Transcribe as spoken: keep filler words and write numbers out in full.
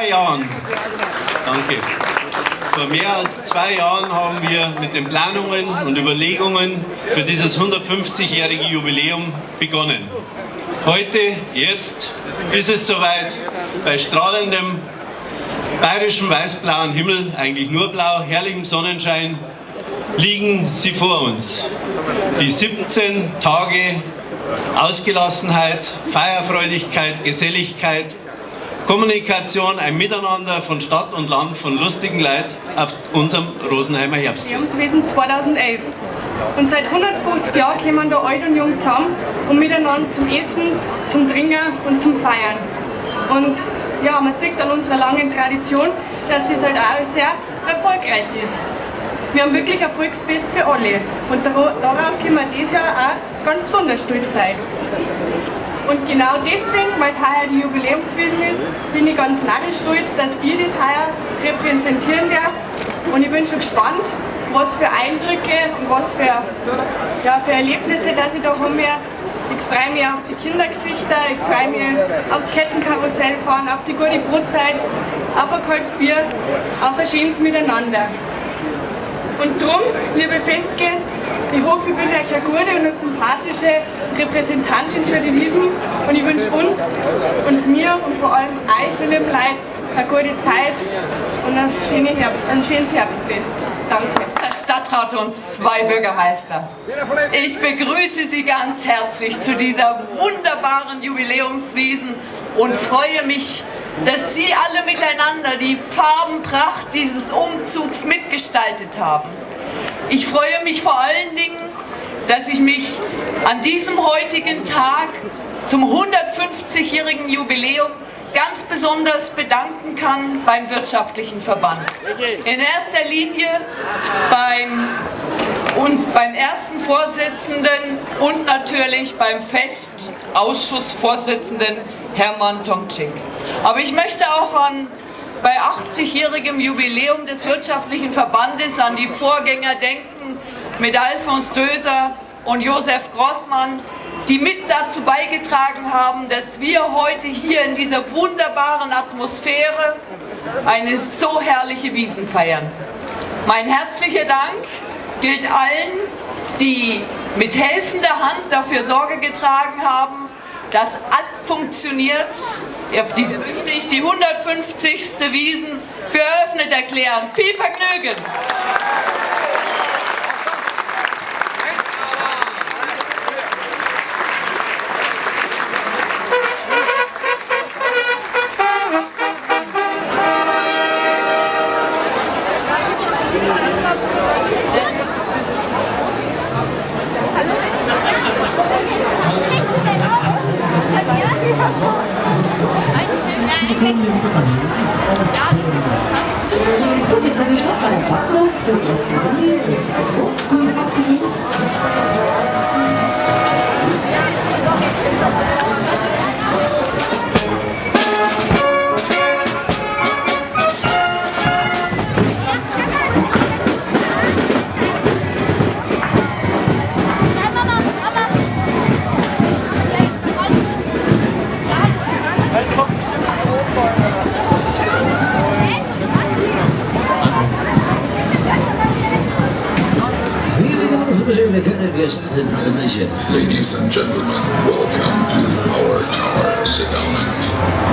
zwei Jahren, danke, vor mehr als zwei Jahren haben wir mit den Planungen und Überlegungen für dieses hundertfünfzigjährige Jubiläum begonnen. Heute, jetzt ist es soweit, bei strahlendem bayerischem weiß-blauen Himmel, eigentlich nur blau, herrlichem Sonnenschein, liegen sie vor uns. Die siebzehn Tage Ausgelassenheit, Feierfreudigkeit, Geselligkeit, Kommunikation, ein Miteinander von Stadt und Land, von lustigen Leuten auf unserem Rosenheimer Herbstfest. Jubiläumswesen zweitausendelf. Und seit hundertfünfzig Jahren kommen da alt und jung zusammen, um miteinander zum Essen, zum Trinken und zum Feiern. Und ja, man sieht an unserer langen Tradition, dass das halt auch sehr erfolgreich ist. Wir haben wirklich ein Volksfest für alle und darauf können wir dieses Jahr auch ganz besonders stolz sein. Und genau deswegen, weil es heuer die Jubiläumswesen ist, bin ich ganz narrisch stolz, dass ich das heuer repräsentieren darf. Und ich bin schon gespannt, was für Eindrücke und was für, ja, für Erlebnisse, dass ich da haben werde. Ich freue mich auf die Kindergesichter, ich freue mich aufs Kettenkarussell fahren, auf die gute Brotzeit, auf ein kaltes Bier, auf ein schönes Miteinander. Und darum, liebe Festgäste, ich hoffe, ich bin euch eine gute und eine sympathische Repräsentantin für die Wiesn und ich wünsche uns und mir und vor allem euch, ihr lieben Leute, eine gute Zeit und ein, schöne Herbst, ein schönes Herbstfest. Danke. Herr Stadtrat und zwei Bürgermeister, ich begrüße Sie ganz herzlich zu dieser wunderbaren Jubiläumswiesen und freue mich, dass Sie alle miteinander die Farbenpracht dieses Umzugs mitgestaltet haben. Ich freue mich vor allen Dingen, dass ich mich an diesem heutigen Tag zum hundertfünfzigjährigen Jubiläum ganz besonders bedanken kann beim Wirtschaftlichen Verband. In erster Linie beim, und beim ersten Vorsitzenden und natürlich beim Festausschussvorsitzenden Hermann Tomczyk. Aber ich möchte auch an, bei achtzigjährigem Jubiläum des Wirtschaftlichen Verbandes an die Vorgänger denken mit Alfons Döser und Josef Grossmann, die mit dazu beigetragen haben, dass wir heute hier in dieser wunderbaren Atmosphäre eine so herrliche Wiesn feiern. Mein herzlicher Dank gilt allen, die mit helfender Hand dafür Sorge getragen haben, dass alles funktioniert. Auf diese möchte ich die hundertfünfzigste Wiesn für eröffnet erklären. Viel Vergnügen! Ladies and gentlemen, welcome to our tower. Sit down.